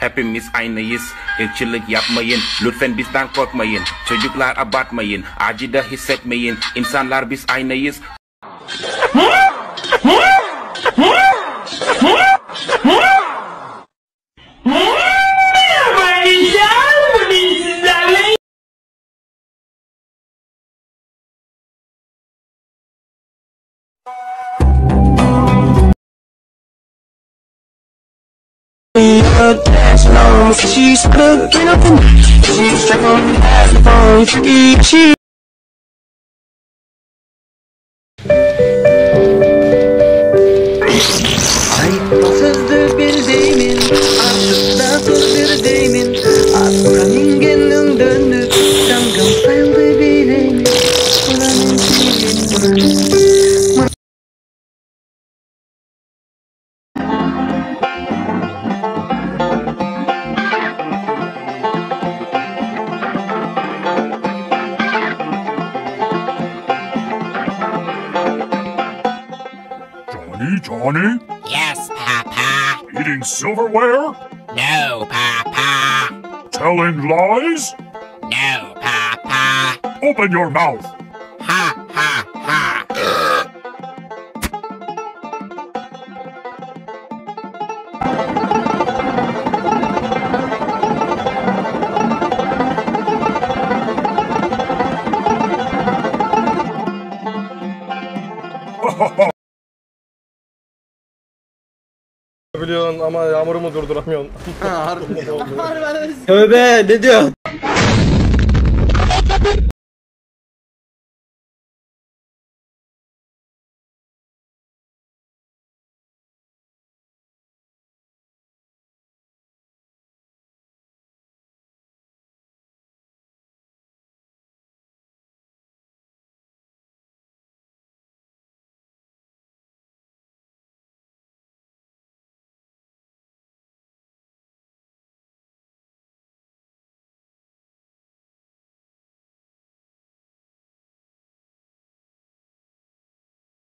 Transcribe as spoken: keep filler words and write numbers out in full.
Hepimiz aynıyız. Irkçılık yapmayın. Lütfen bizden korkmayın. Çocuklar abartmayın. Acı da hissetmeyin. İnsanlar biz aynıyız. She's looking up and she's trying to have fun. She sözlü bir deyimin, artık da söz bir deyimin. Aslanın gelin döndü, damgam sayıldı bileğimin. Buranın sevgin, Johnny, Johnny? Yes, Papa. Eating silverware? No, Papa. Telling lies? No, Papa. Open your mouth! Ha, ha, ha. Biliyorsun ama yağmuru mu durduramıyorsun? Ha harbi. Tövbe ne diyorsun?